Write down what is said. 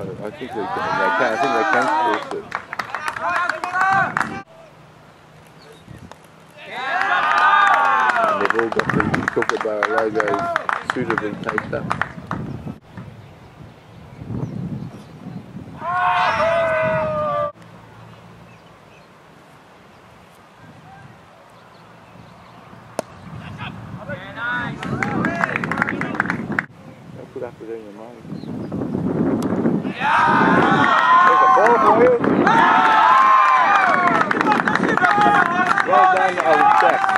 I think they can. I think they can force it. And they've all got the Kookaburra logos suitably taped up. Don't put up with any money. There's a ball for you. Well done, old chap.